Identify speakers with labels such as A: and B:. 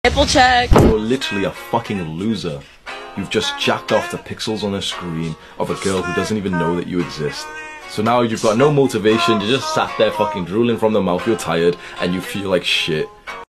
A: Nipple check.
B: You're literally a fucking loser. You've just jacked off the pixels on a screen of a girl who doesn't even know that you exist. So now you've got no motivation, you just sat there fucking drooling from the mouth, you're tired, and you feel like shit.